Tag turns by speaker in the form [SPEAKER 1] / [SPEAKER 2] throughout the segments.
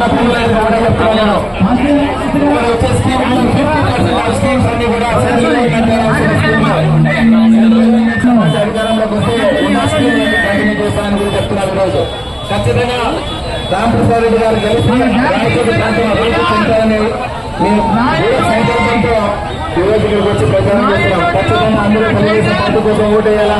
[SPEAKER 1] వచ్చే స్కీమ్స్ అన్ని కూడా అధికారంలోకి వస్తే కంటిన్యూ చేస్తానని కూడా చెప్తున్నారు. ఈరోజు ఖచ్చితంగా రామప్రసాద్ రెడ్డి గారు కలిసి రాయచోటి ప్రాంతం అభివృద్ధి చెందాలని మేము సంకల్పంతో ఈరోజు ఇక్కడికి వచ్చి ప్రచారం చేస్తున్నాం. ఖచ్చితంగా అందరూ తెలుగుదేశం పార్టీ కోసం ఓటేయాలా.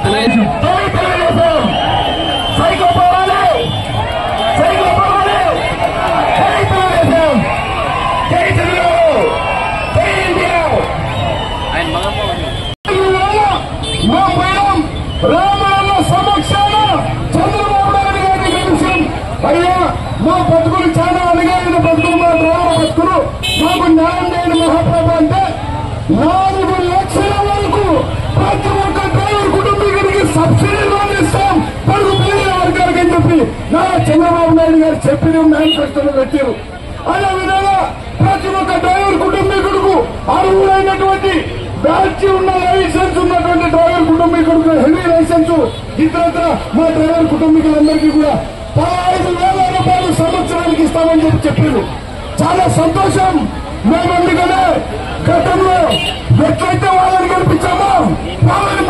[SPEAKER 1] సమక్షాన చంద్రబాబు నాయుడు గారి విషయం అయ్యా మా బతుకులు చాలా అడిగాయిన బతుకులు, మా డ్రైవర్ బతుకులు మాకు న్యాయం చేయని మహాప్రభు అంటే 4 లక్షల వరకు ప్రతి ఒక్క డ్రైవర్ కుటుంబీకుడికి సబ్సిడీ లోన్ ఇస్తాం పరుగు పిల్లల వర్గానికి అని చెప్పి చంద్రబాబు నాయుడు గారు చెప్పిన మేనిఫెస్టోలో పెట్టారు. అదేవిధంగా ప్రతి ఒక్క డ్రైవర్ కుటుంబీకుడుకు అర్హులైనటువంటి బ్యాచ్ ఉన్న లైసెన్స్ ఉన్నటువంటి డ్రైవర్ కుటుంబీకుడికి హెవీ లైసెన్స్ ఇతరత్ర మా డ్రైవర్ కుటుంబీకులందరికీ కూడా 15,000 రూపాయలు సంవత్సరానికి ఇస్తామని చెప్పారు. చాలా సంతోషం. మేము ఎందుకనే గతంలో ఎట్లయితే వాళ్ళని గెలిపించామో వాళ్ళని